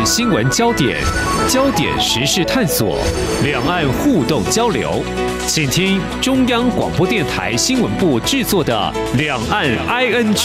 新闻焦点，焦点时事探索，两岸互动交流。请听中央广播电台新闻部制作的《两岸 ING》。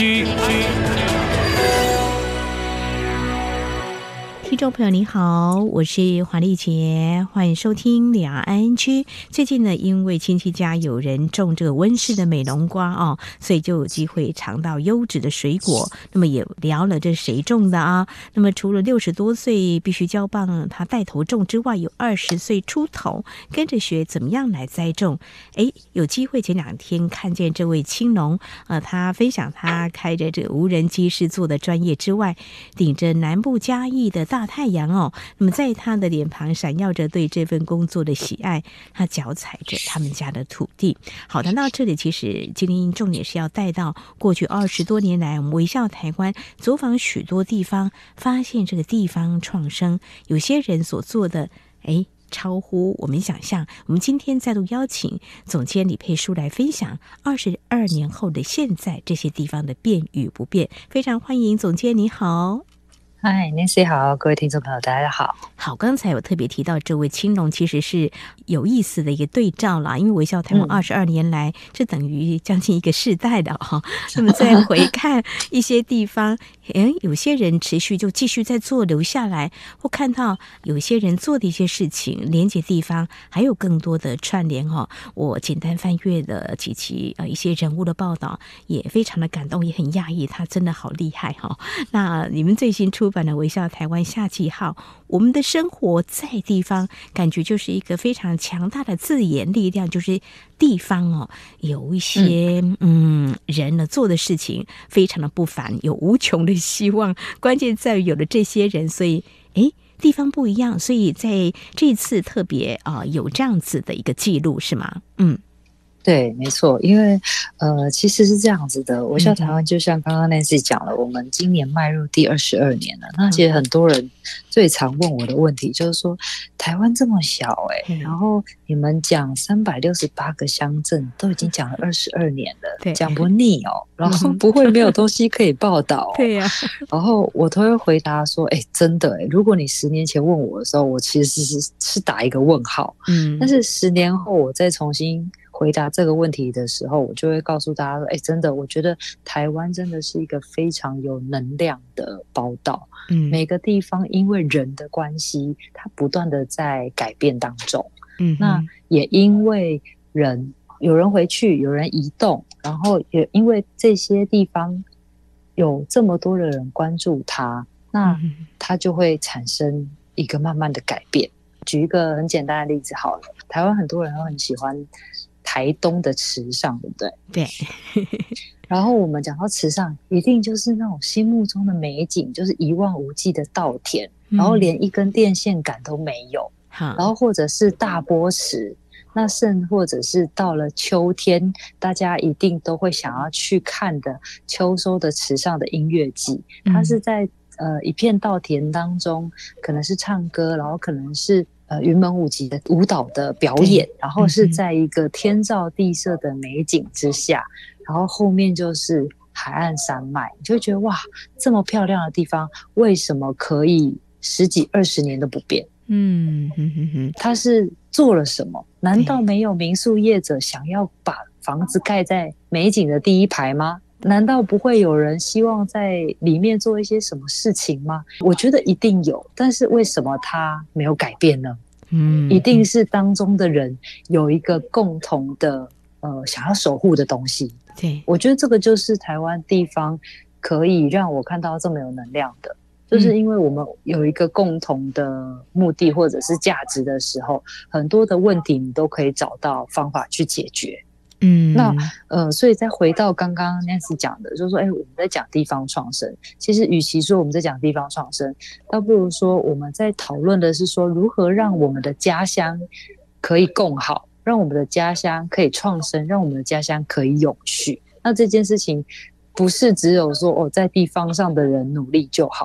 听众朋友你好，我是黄丽杰，欢迎收听两岸 ING。最近呢，因为亲戚家有人种这个温室的美浓瓜哦，所以就有机会尝到优质的水果。那么也聊了这谁种的啊？那么除了60多岁必须交棒他带头种之外，有20岁出头跟着学怎么样来栽种。有机会前2天看见这位青农，他分享他开着这个无人机试做的专业之外，顶着南部嘉义的大太阳哦，那么在他的脸庞闪耀着对这份工作的喜爱，他脚踩着他们家的土地。好的，到这里其实今天重点是要带到过去20多年来，我们微笑台湾走访许多地方，发现这个地方创生，有些人所做的超乎我们想象。我们今天再度邀请总监李佩书来分享22年后的现在这些地方的变与不变。非常欢迎总监，你好。 嗨 Nancy 好，各位听众朋友大家好。 好，刚才我特别提到这位青农其实是有意思的一个对照啦，因为微笑台湾22年来，这等于将近一个世代的哈。那么再回看一些地方，有些人持续就继续在做，留下来，或看到有些人做的一些事情，连接地方，还有更多的串联哈。我简单翻阅了几期一些人物的报道，也非常的感动，也很讶异，他真的好厉害哈。那你们最新出版的《微笑台湾夏季号》，我们的生活在地方，感觉就是一个非常强大的自研力量，就是地方哦，有一些人呢做的事情非常的不凡，有无穷的希望。关键在于有了这些人，所以地方不一样，所以在这次特别有这样子的一个记录，是吗？ 对，没错，因为其实是这样子的，微笑台湾就像刚刚 Nancy 讲了，我们今年迈入第22年了。那其实很多人最常问我的问题就是说，台湾这么小然后你们讲368个乡镇，都已经讲了22年了，讲不腻哦，然后不会没有东西可以报道对呀。 然后我都会回答说，真的如果你10年前问我的时候，我其实是打一个问号，但是10年后我再重新回答这个问题的时候，我就会告诉大家说，真的，我觉得台湾真的是一个非常有能量的宝岛。每个地方因为人的关系，它不断的在改变当中。那也因为有人回去，有人移动，然后也因为这些地方有这么多的人关注它，那它就会产生一个慢慢的改变。举一个很简单的例子好了，台湾很多人都很喜欢台东的池上，对不对？ 对。 然后我们讲到池上，一定就是那种心目中的美景，就是一望无际的稻田，然后连一根电线杆都没有。然后或者是大波池，那甚或者是到了秋天，大家一定都会想要去看的秋收的池上的音乐季。它是在一片稻田当中，可能是唱歌，然后可能是云门舞集的舞蹈的表演，然后是在一个天照地设的美景之下，然后后面就是海岸山脉，你就会觉得哇，这么漂亮的地方为什么可以10几20年都不变？他是做了什么？难道没有民宿业者想要把房子盖在美景的第一排吗？难道不会有人希望在里面做一些什么事情吗？我觉得一定有，但是为什么它没有改变呢？一定是当中的人有一个共同的想要守护的东西。 对， 我觉得这个就是台湾地方可以让我看到这么有能量的，就是因为我们有一个共同的目的或者是价值的时候，很多的问题你都可以找到方法去解决。那所以再回到刚刚 Nancy 讲的，就是说我们在讲地方创生，其实与其说我们在讲地方创生，倒不如说我们在讨论的是说如何让我们的家乡可以更好，让我们的家乡可以创生，让我们的家乡可以永续。那这件事情不是只有说在地方上的人努力就好了，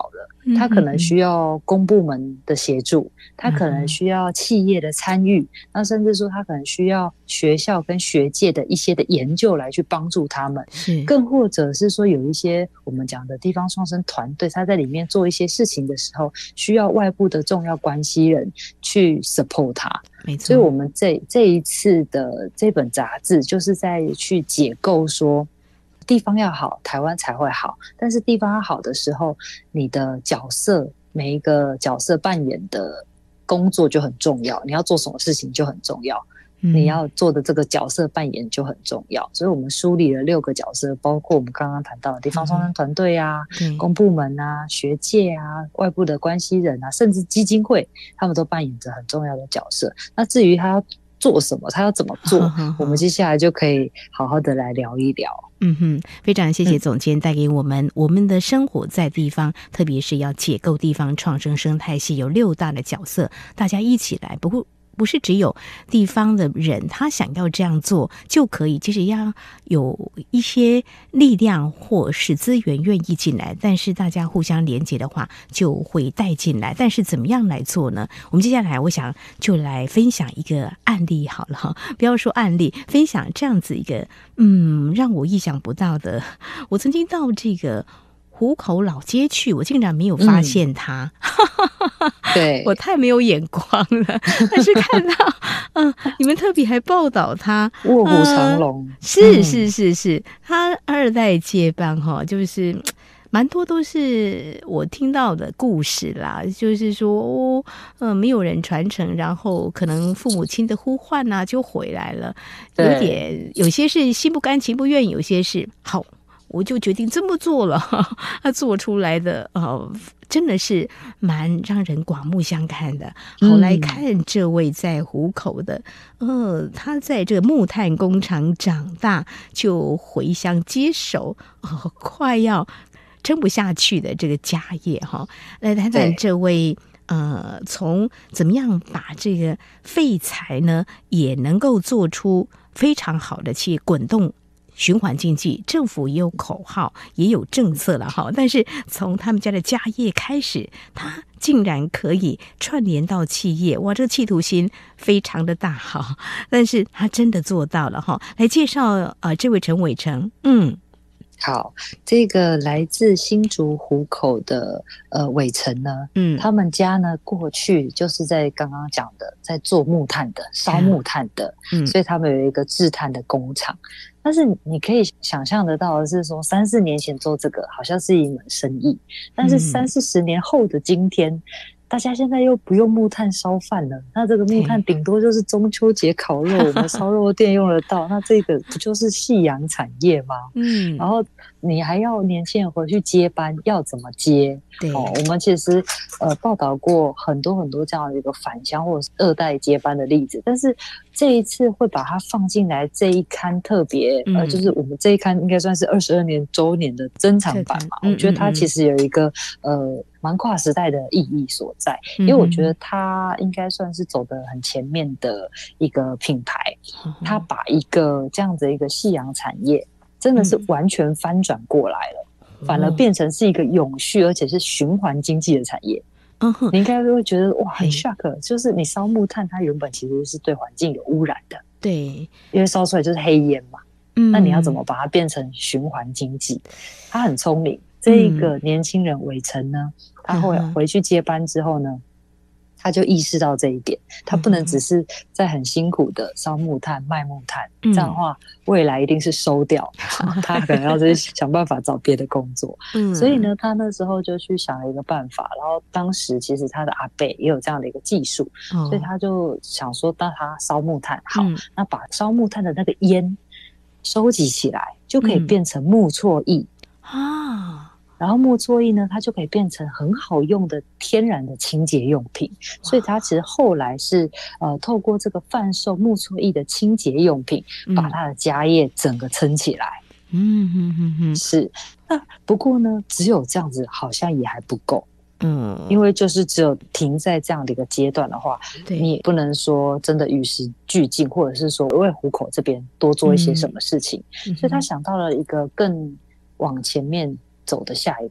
他可能需要公部门的协助，他可能需要企业的参与，那甚至说他可能需要学校跟学界的一些的研究来去帮助他们，更或者是说有一些我们讲的地方创生团队，他在里面做一些事情的时候，需要外部的重要关系人去 support 他。没错，所以我们这一次的这本杂志就是在去解构说，地方要好，台湾才会好。但是地方要好的时候，你的角色，每一个角色扮演的工作就很重要，你要做什么事情就很重要，你要做的这个角色扮演就很重要。所以我们梳理了6个角色，包括我们刚刚谈到的地方创生团队啊、公部门啊、学界啊、外部的关系人啊，甚至基金会，他们都扮演着很重要的角色。那至于他要做什么，他要怎么做，我们接下来就可以好好的来聊一聊。 非常谢谢总监带给我们的生活在地方，特别是要解构地方创生生态系有6大的角色，大家一起来，不是只有地方的人他想要这样做就可以，其实要有一些力量或是资源愿意进来，但是大家互相连结的话就会带进来。但是怎么样来做呢？我们接下来我想就来分享一个案例好了，不要说案例，分享这样子一个让我意想不到的。我曾经到这个湖口老街去，我竟然没有发现它， 对， 我太没有眼光了。但是看到你们特别还报道它卧虎藏龙， 是，他2代接班就是蛮多都是我听到的故事啦，就是说没有人传承，然后可能父母亲的呼唤啊就回来了，有些是心不甘情不愿，有些是好我就决定这么做了，他做出来的真的是蛮让人刮目相看的。好，来看这位在湖口的他在这个木炭工厂长大，就回乡接手快要撑不下去的这个家业哈。来谈谈这位从怎么样把这个废材呢也能够做出非常好的企业滚动循环经济，政府也有口号也有政策了哈，但是从他们家的家业开始，他竟然可以串联到企业，哇，这个企图心非常的大哈，但是他真的做到了哈。来介绍这位陈伟成。 好，这个来自新竹湖口的伟成呢，他们家呢过去就是在刚刚讲的在做木炭的，烧木炭的，所以他们有一个制炭的工厂。但是你可以想象得到的是说，3-4年前做这个好像是一门生意，但是30-40年后的今天，大家现在又不用木炭烧饭了，那这个木炭顶多就是中秋节烤肉，我们烧肉店用得到，那这个不就是夕阳产业吗？然后你还要年轻人回去接班，要怎么接？我们其实报道过很多很多这样的一个返乡或者是2代接班的例子，但是这一次会把它放进来这一刊特别就是我们这一刊应该算是22年周年的珍藏版嘛，我觉得它其实有一个蛮跨时代的意义所在，因为我觉得它应该算是走得很前面的一个品牌，它把一个这样子一个夕阳产业真的是完全翻转过来了，反而变成是一个永续而且是循环经济的产业。你应该会觉得哇很 shock， 就是你烧木炭它原本其实是对环境有污染的， 对， 因为烧出来就是黑烟嘛，那你要怎么把它变成循环经济？他很聪明，这一个年轻人伟成呢，他会回去接班之后呢，他就意识到这一点，他不能只是在很辛苦的烧木炭卖木炭，这样的话未来一定是收掉，他可能要再想办法找别的工作。所以呢他那时候就去想了一个办法，然后当时其实他的阿伯也有这样的一个技术，所以他就想说当他烧木炭好，那把烧木炭的那个烟收集起来就可以变成木错液然后木错液呢，它就可以变成很好用的天然的清洁用品，所以它其实后来是透过这个贩售木错液的清洁用品，把它的家业整个撑起来。是。那不过呢，只有这样子好像也还不够。因为就是只有停在这样的一个阶段的话，你也不能说真的与时俱进，或者是说为湖口这边多做一些什么事情，所以他想到了一个更往前面走的下一步，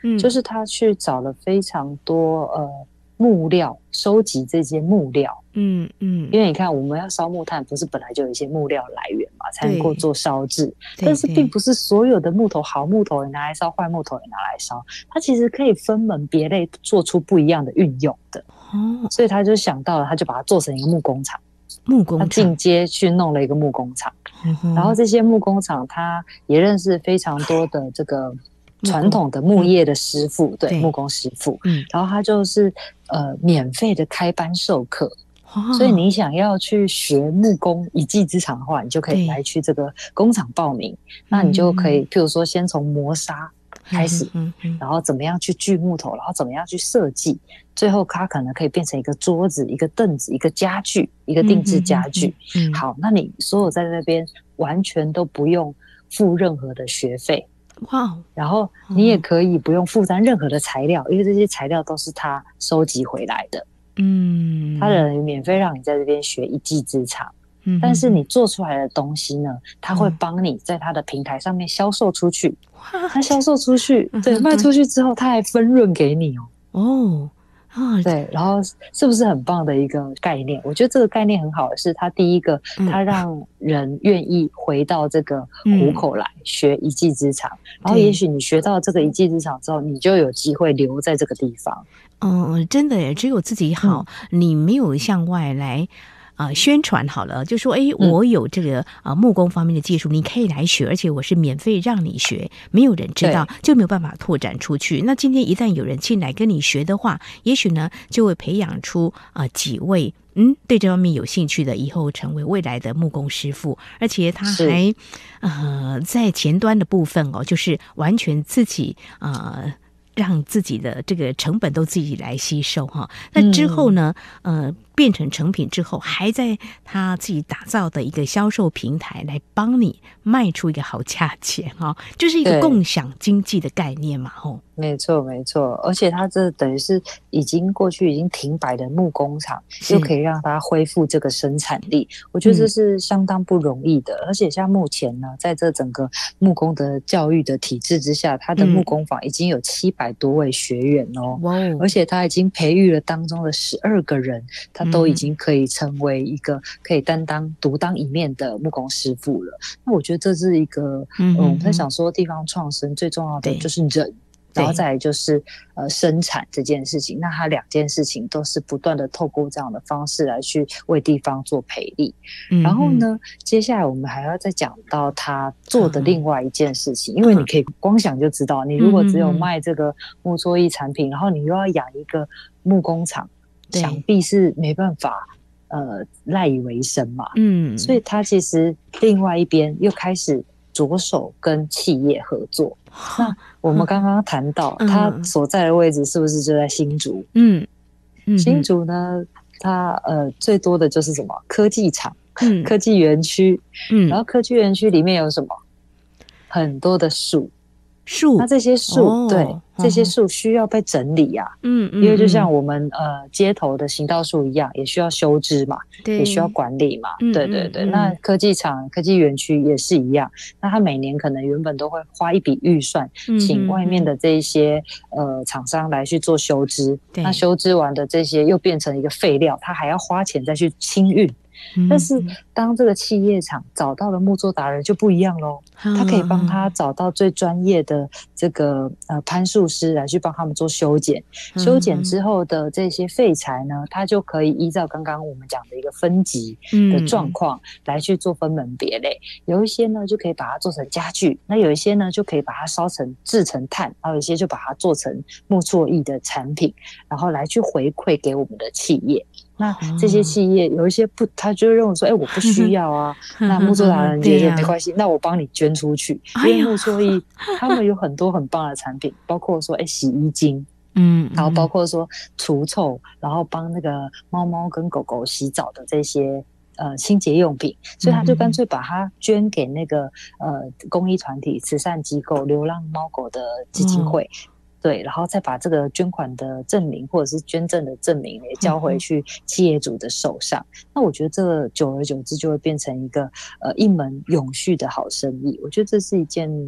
就是他去找了非常多木料，收集这些木料。因为你看我们要烧木炭，不是本来就有一些木料来源嘛，才能够做烧制。但是并不是所有的木头，好木头也拿来烧，坏木头也拿来烧，它其实可以分门别类做出不一样的运用的。所以他就想到了，他就把它做成一个木工厂。他进阶去弄了一个木工厂，然后这些木工厂他也认识非常多的这个传统的木业的师傅，对，木工师傅。然后他就是免费的开班授课。所以你想要去学木工一技之长的话，你就可以来去这个工厂报名。那你就可以譬如说先从磨砂开始，然后怎么样去锯木头，然后怎么样去设计，最后它可能可以变成一个桌子、一个凳子、一个家具、一个定制家具。好，那你所有在那边完全都不用付任何的学费。然后你也可以不用负担任何的材料，因为这些材料都是他收集回来的。他人免费让你在这边学一技之长。但是你做出来的东西呢，他会帮你在他的平台上面销售出去。他销售出去，对，卖出去之后他还分润给你哦。对，然后是不是很棒的一个概念？我觉得这个概念很好的是，他第一个，他让人愿意回到这个虎口来学一技之长，然后也许你学到这个一技之长之后，你就有机会留在这个地方。 真的耶，只有自己好，你没有向外来宣传好了，就说我有这个木工方面的技术，你可以来学，而且我是免费让你学，没有人知道就没有办法拓展出去。那今天一旦有人进来跟你学的话，也许呢就会培养出几位对这方面有兴趣的，以后成为未来的木工师傅。而且他还在前端的部分就是完全自己让自己的这个成本都自己来吸收哈。那之后呢变成成品之后，还在他自己打造的一个销售平台来帮你卖出一个好价钱就是一个共享经济的概念嘛。 没错没错，而且他这等于是已经过去已经停摆的木工厂，又可以让它恢复这个生产力，我觉得这是相当不容易的。而且像目前呢，在这整个木工的教育的体制之下，他的木工坊已经有700多位学员而且他已经培育了当中的12个人，他都已经可以成为一个可以独当一面的木工师傅了。那我觉得这是一个我们在想说地方创生最重要的就是人，然后再来就是生产这件事情。那它2件事情都是不断的透过这样的方式来去为地方做培力。然后呢，接下来我们还要再讲到他做的另外一件事情，因为你可以光想就知道，你如果只有卖这个木作艺产品，然后你又要养一个木工厂，想必是没办法赖以为生嘛。所以他其实另外一边又开始着手跟企业合作。那我们刚刚谈到他所在的位置是不是就在新竹？新竹呢，它最多的就是什么科技厂、科技园区。然后科技园区里面有什么？很多的树。那这些树对，这些树需要被整理啊。因为就像我们街头的行道树一样，也需要修枝嘛，也需要管理嘛。对对对，那科技厂、科技园区也是一样。那他每年可能原本都会花一笔预算，请外面的这一些厂商来去做修枝。那修枝完的这些又变成一个废料，他还要花钱再去清运。但是当这个企业厂找到了木作达人就不一样咯，他可以帮他找到最专业的这个攀树师来去帮他们做修剪。修剪之后的这些废材呢，他就可以依照刚刚我们讲的一个分级的状况来去做分门别类。有一些呢就可以把它做成家具，那有一些呢就可以把它制成炭，然后有一些就把它做成木作艺的产品，然后来去回馈给我们的企业。那这些企业有一些他就认为说我不需要啊，那木作达人觉得没关系，那我帮你捐出去。因为木作艺他们有很多很棒的产品，包括说洗衣精，然后包括说除臭，然后帮那个猫猫跟狗狗洗澡的这些清洁用品，所以他就干脆把它捐给那个公益团体、慈善机构、流浪猫狗的基金会。对，然后再把这个捐款的证明或者是捐赠的证明也交回去企业主的手上。那我觉得这个久而久之就会变成一个一门永续的好生意。我觉得这是一件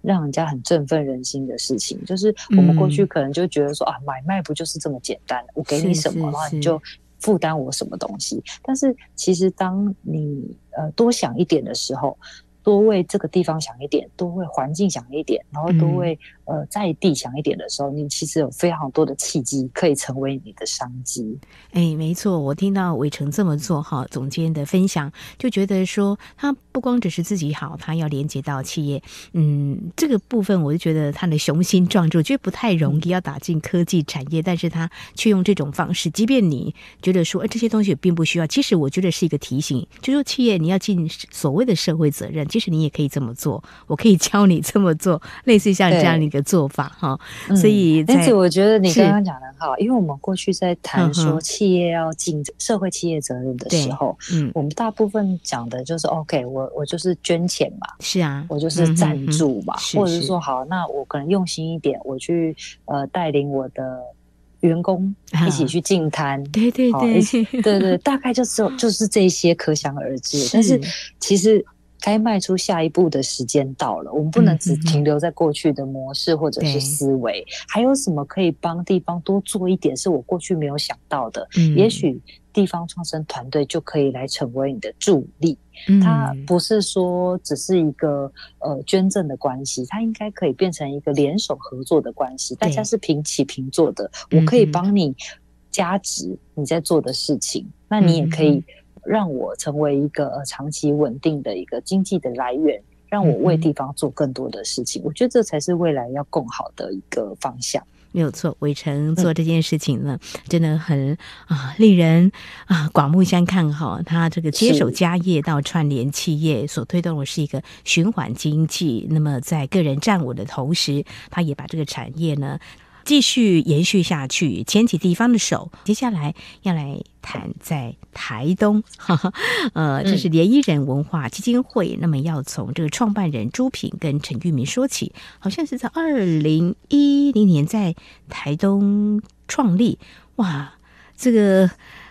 让人家很振奋人心的事情。就是我们过去可能就觉得说买卖不就是这么简单，我给你什么，然后你就负担我什么东西。但是其实当你多想一点的时候，多为这个地方想一点，多为环境想一点，然后多为在地想一点的时候，你其实有非常多的契机可以成为你的商机。 没错，我听到伟成这么做哈，总监的分享就觉得说，他不光只是自己好，他要连接到企业，这个部分我就觉得他的雄心壮志，我觉得不太容易要打进科技产业，但是他却用这种方式，即便你觉得说这些东西也并不需要，其实我觉得是一个提醒，就说企业你要尽所谓的社会责任，其实你也可以这么做，我可以教你这么做，类似像这样的一个做法哈。所以但是我觉得你刚刚讲的很好，因为我们过去在谈说企业要尽社会企业责任的时候，我们大部分讲的就是 OK， 我就是捐钱嘛， 是啊， 我就是赞助嘛，或者是说好，那我可能用心一点，我去带领我的员工一起去净滩， 对对对， 对对，大概就是这些可想而知。但是其实该迈出下一步的时间到了，我们不能只停留在过去的模式或者是思维，还有什么可以帮地方多做一点是我过去没有想到的，也许地方创生团队就可以来成为你的助力。它不是说只是一个捐赠的关系，它应该可以变成一个联手合作的关系，大家是平起平坐的，我可以帮你加值你在做的事情，那你也可以让我成为一个长期稳定的一个经济的来源，让我为地方做更多的事情。我觉得这才是未来要更好的一个方向。 没有错，伟成做这件事情呢，真的很令人刮目相看哈。他这个接手家业到串联企业所推动的是一个循环经济，那么在个人站稳的同时，他也把这个产业呢继续延续下去，牵起地方的手。接下来要来谈在台东，这是联谊人文化基金会，那么要从这个创办人朱平跟陈玉明说起，好像是在2010年在台东创立，哇，这个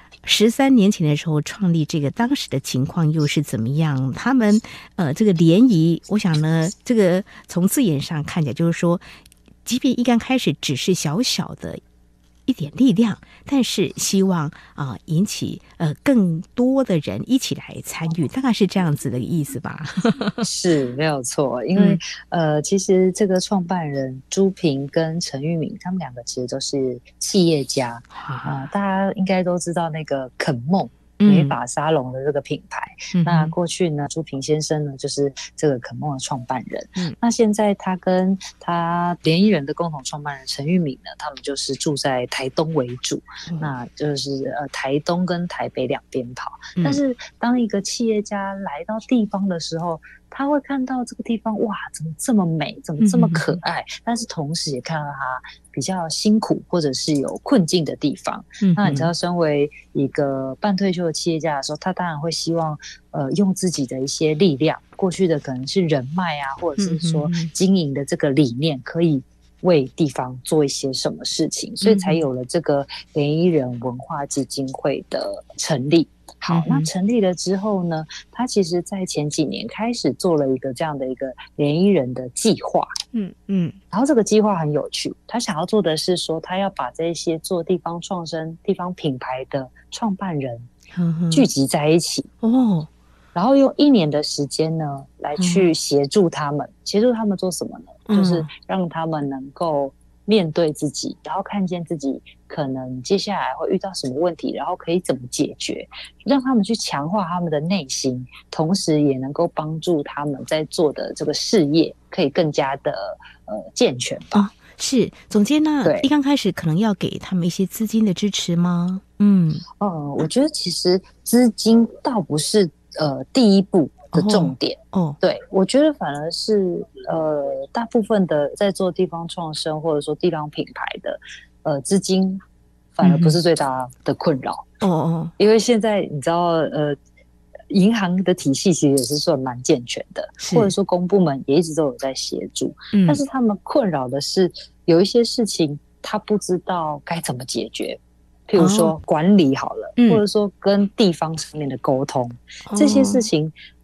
13年前的时候创立这个，当时的情况又是怎么样？他们这个联谊，我想呢，这个从字眼上看起来就是说，即便一刚开始只是小小的一点力量，但是希望引起更多的人一起来参与，大概是这样子的意思吧？ 是没有错，因为其实这个创办人朱平跟陈玉敏，他们两个其实都是企业家大家应该都知道那个肯梦美发沙龙的这个品牌，那过去呢，朱平先生呢就是这个肯梦的创办人，那现在他跟他联谊人的共同创办人陈玉敏呢，他们就是住在台东为主，那就是台东跟台北两边跑，但是当一个企业家来到地方的时候，他会看到这个地方，哇，怎么这么美，怎么这么可爱，但是同时也看到他比较辛苦或者是有困境的地方。那你知道，身为一个半退休的企业家的时候，他当然会希望用自己的一些力量，过去的可能是人脉啊，或者是说经营的这个理念，可以为地方做一些什么事情，所以才有了这个联谊人文化基金会的成立。好，那成立了之后呢，他其实在前几年开始做了一个这样的一个联谊人的计划，然后这个计划很有趣，他想要做的是说，他要把这些做地方创生、地方品牌的创办人聚集在一起，然后用1年的时间呢，来去协助他们，协助他们做什么呢？就是让他们能够面对自己，然后看见自己可能接下来会遇到什么问题，然后可以怎么解决，让他们去强化他们的内心，同时也能够帮助他们在做的这个事业可以更加的健全吧。 是总监呢，一刚开始可能要给他们一些资金的支持吗？ 我觉得其实资金倒不是第一步的重点对，我觉得反而是大部分的在做地方创生或者说地方品牌的资金反而不是最大的困扰因为现在你知道银行的体系其实也是算蛮健全的，或者说公部门也一直都有在协助，但是他们困扰的是有一些事情他不知道该怎么解决，譬如说管理好了，或者说跟地方上面的沟通，这些事情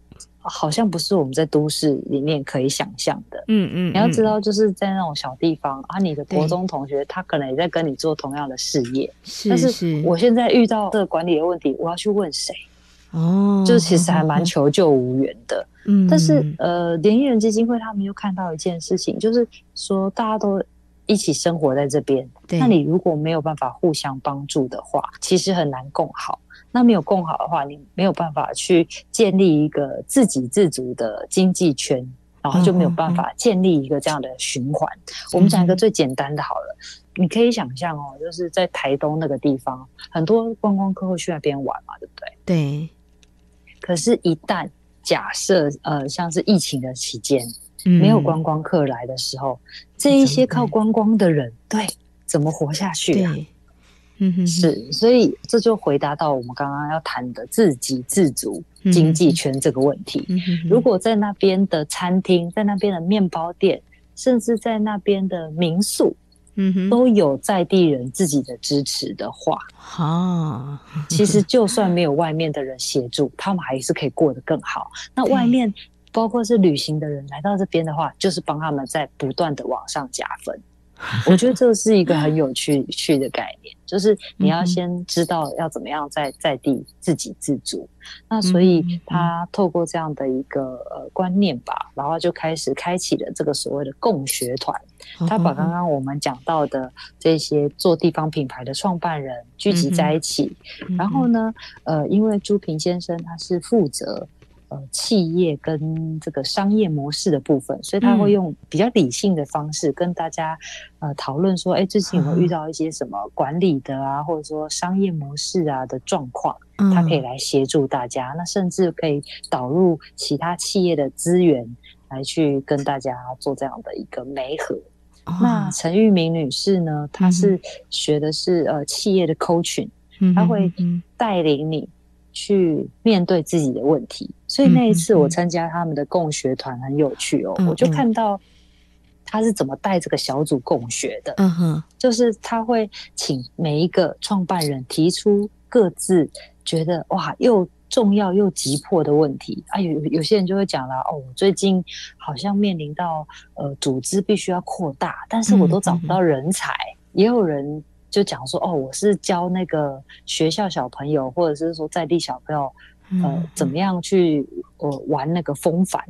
好像不是我们在都市里面可以想象的。 你要知道就是在那种小地方啊，你的国中同学他可能也在跟你做同样的事业，但是我现在遇到这个管理的问题，我要去问谁？就其实还蛮求救无援的。但是联谊人基金会他们又看到一件事情，就是说大家都一起生活在这边，那你如果没有办法互相帮助的话，其实很难共好。那没有共好的话，你没有办法去建立一个自给自足的经济圈，然后就没有办法建立一个这样的循环。我们讲一个最简单的好了，你可以想象哦，就是在台东那个地方，很多观光客会去那边玩嘛，对不对？ 对。 可是，一旦假设像是疫情的期间，没有观光客来的时候，这一些靠观光的人，对，怎么活下去啊？是，所以这就回答到我们刚刚要谈的自给自足经济圈这个问题。如果在那边的餐厅，在那边的面包店，甚至在那边的民宿，都有在地人自己的支持的话，其实就算没有外面的人协助，他们还是可以过得更好。那外面包括是旅行的人来到这边的话，就是帮他们在不断的往上加分。我觉得这是一个很有趣的概念，就是你要先知道要怎么样在地自给自足。那所以他透过这样的一个观念吧，然后就开始开启了这个所谓的共学团。他把刚刚我们讲到的这些做地方品牌的创办人聚集在一起，然后呢，因为朱平先生他是负责企业跟这个商业模式的部分，所以他会用比较理性的方式跟大家讨论说，最近有没有遇到一些什么管理的啊，或者说商业模式啊的状况，他可以来协助大家。那甚至可以导入其他企业的资源来去跟大家做这样的一个媒合。那陈玉明女士呢，她是学的是企业的 coaching， 她会带领你去面对自己的问题。所以那一次我参加他们的共学团很有趣哦，我就看到他是怎么带这个小组共学的。就是他会请每一个创办人提出各自觉得哇又重要又急迫的问题啊。有些人就会讲啦，我最近好像面临到组织必须要扩大，但是我都找不到人才。也有人就讲说，我是教那个学校小朋友，或者是说在地小朋友怎么样去玩那个风帆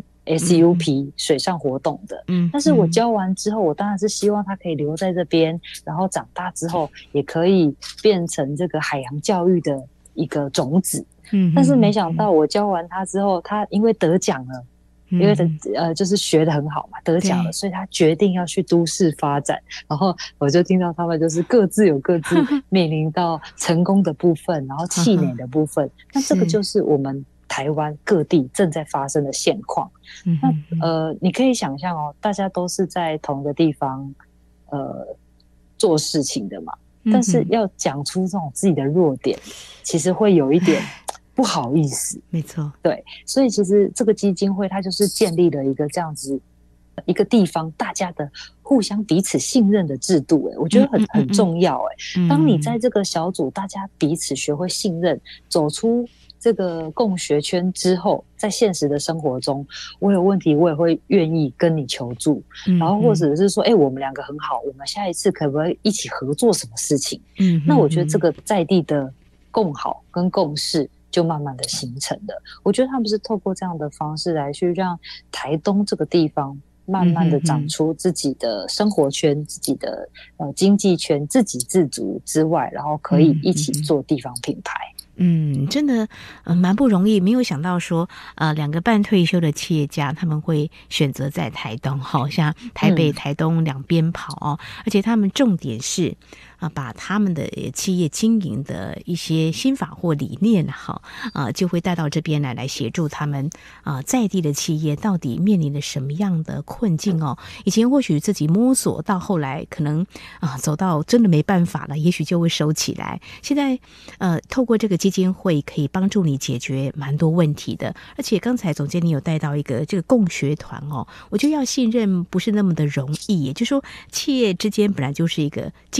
SUP 水上活动的。但是我教完之后，我当然是希望他可以留在这边，然后长大之后也可以变成这个海洋教育的一个种子。但是没想到我教完他之后，他因为得奖了，因为就是学得很好嘛，得奖了，所以他决定要去都市发展。然后我就听到他们就是各自有各自面临到成功的部分，然后气馁的部分。那这个就是我们台湾各地正在发生的现况。那你可以想象哦，大家都是在同一个地方做事情的嘛，但是要讲出这种自己的弱点，其实会有一点不好意思。 没错， 对，所以其实这个基金会它就是建立了一个这样子一个地方大家的互相彼此信任的制度。我觉得很重要。当你在这个小组大家彼此学会信任，走出这个共学圈之后，在现实的生活中，我有问题我也会愿意跟你求助，然后或者是说我们两个很好，我们下一次可不可以一起合作什么事情。那我觉得这个在地的共好跟共识就慢慢的形成了。我觉得他们是透过这样的方式来去让台东这个地方慢慢的长出自己的生活圈，自己的经济圈，自给自足之外，然后可以一起做地方品牌。 真的蛮不容易。没有想到说两个半退休的企业家他们会选择在台东，好像台北台东两边跑而且他们重点是把他们的企业经营的一些心法或理念就会带到这边来协助他们在地的企业到底面临了什么样的困境以前或许自己摸索，到后来可能走到真的没办法了，也许就会收起来。现在透过这个基金会可以帮助你解决蛮多问题的。而且刚才总监你有带到一个这个共学团我觉得要信任不是那么的容易，也就是说企业之间本来就是一个竞争不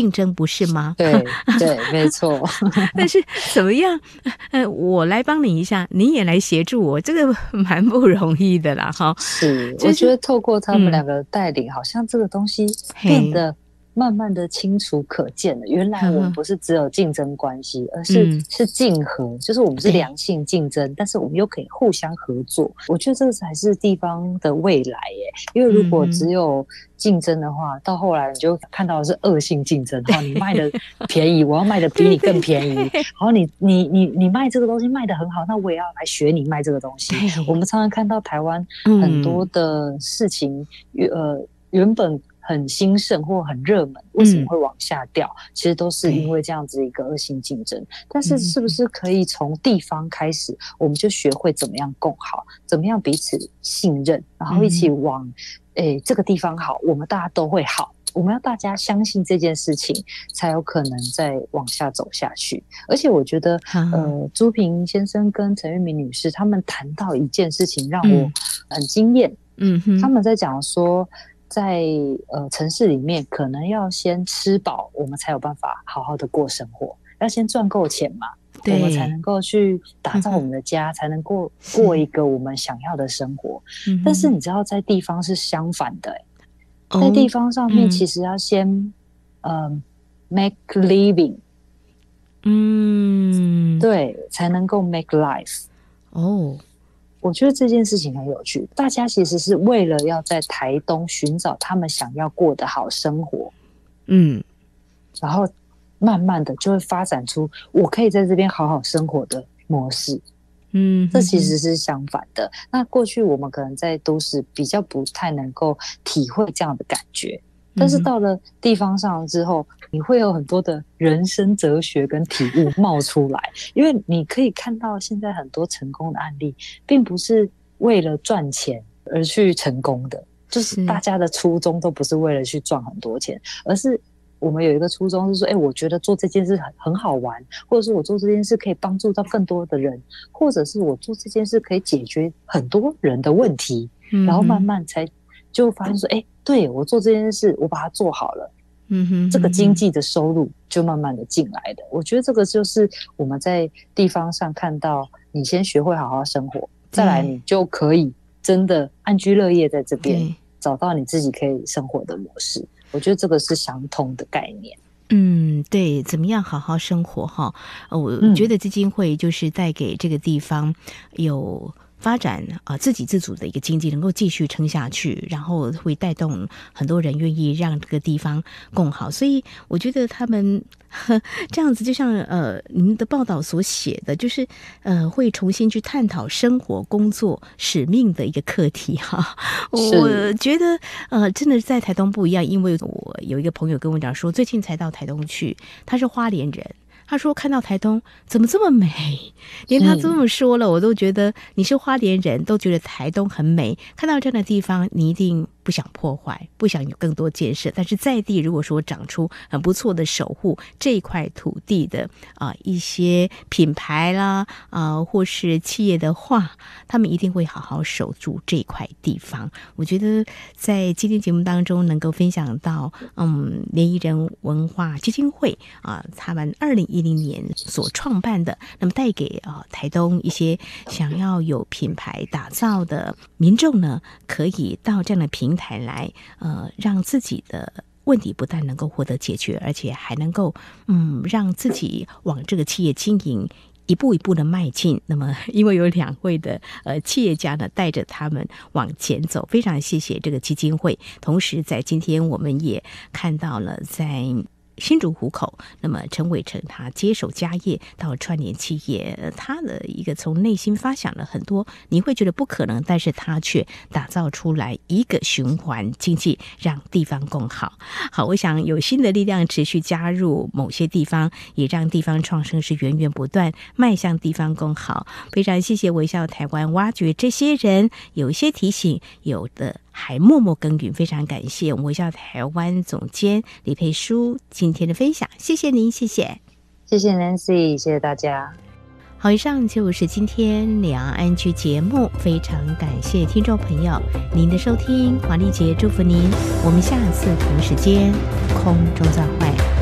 是吗？ 对对，没错。 但是怎么样？我来帮你一下，你也来协助我，这个蛮不容易的啦，哈。 是，我觉得透过他们两个带领，好像这个东西变得慢慢的清楚可见了。原来我们不是只有竞争关系，而是竞合，就是我们是良性竞争，但是我们又可以互相合作。我觉得这个才是地方的未来耶。因为如果只有竞争的话，到后来你就看到的是恶性竞争。然后你卖的便宜，我要卖的比你更便宜。然后你卖这个东西卖的很好，那我也要来学你卖这个东西。我们常常看到台湾很多的事情，原本很兴盛或很热门，为什么会往下掉？其实都是因为这样子一个恶性竞争。但是是不是可以从地方开始，我们就学会怎么样共好，怎么样彼此信任，然后一起往这个地方好，我们大家都会好。我们要大家相信这件事情，才有可能再往下走下去。而且我觉得朱平先生跟陈玉明女士他们谈到一件事情让我很惊艳。他们在讲说在城市里面可能要先吃饱，我们才有办法好好的过生活，要先赚够钱嘛，我们才能够去打造我们的家，才能够过一个我们想要的生活。但是你知道在地方是相反的在地方上面其实要先make living，对，才能够 make life。我觉得这件事情很有趣，大家其实是为了要在台东寻找他们想要过的好生活，然后慢慢的就会发展出我可以在这边好好生活的模式。这其实是相反的。那过去我们可能在都市比较不太能够体会这样的感觉，但是到了地方上之后，你会有很多的人生哲学跟体悟冒出来。因为你可以看到现在很多成功的案例并不是为了赚钱而去成功的，就是大家的初衷都不是为了去赚很多钱，而是我们有一个初衷是说我觉得做这件事很好玩，或者是我做这件事可以帮助到更多的人，或者是我做这件事可以解决很多人的问题，然后慢慢才就发现说对，我做这件事我把它做好了，这个经济的收入就慢慢的进来的。我觉得这个就是我们在地方上看到，你先学会好好生活，再来你就可以真的安居乐业在这边，找到你自己可以生活的模式。我觉得这个是相通的概念。 对，怎么样好好生活哈？我觉得基金会就是带给这个地方有发展自给自足的一个经济能够继续撑下去，然后会带动很多人愿意让这个地方更好。所以我觉得他们这样子就像您的报道所写的，就是会重新去探讨生活、工作、使命的一个课题哈。我觉得真的在台东不一样，因为我有一个朋友跟我讲说，最近才到台东去，他是花莲人。他说看到台东怎么这么美，连他这么说了，我都觉得你是花莲人都觉得台东很美。看到这样的地方，你一定不想破坏，不想有更多建设，但是在地如果说长出很不错的守护这一块土地的一些品牌啦或是企业的话，他们一定会好好守住这块地方。我觉得在今天节目当中能够分享到联谊人文化基金会他们2010年所创办的，那么带给台东一些想要有品牌打造的民众呢，可以到这样的平台来让自己的问题不但能够获得解决，而且还能够让自己往这个企业经营一步一步的迈进。那么因为有2位的企业家呢带着他们往前走，非常谢谢这个基金会。同时在今天我们也看到了在新竹湖口，那么陈伟成他接手家业到串联企业，他的一个从内心发想了很多你会觉得不可能，但是他却打造出来一个循环经济，让地方更好。好，我想有新的力量持续加入某些地方，也让地方创生是源源不断迈向地方更好。非常谢谢微笑台湾挖掘这些人，有一些提醒，有的还默默耕耘，非常感谢我们微笑台湾总监李佩书今天的分享，谢谢您，谢谢 Nancy， 谢谢大家。 好，以上就是今天两岸安居节目，非常感谢听众朋友您的收听，黄丽杰祝福您，我们下次同时间空中再会。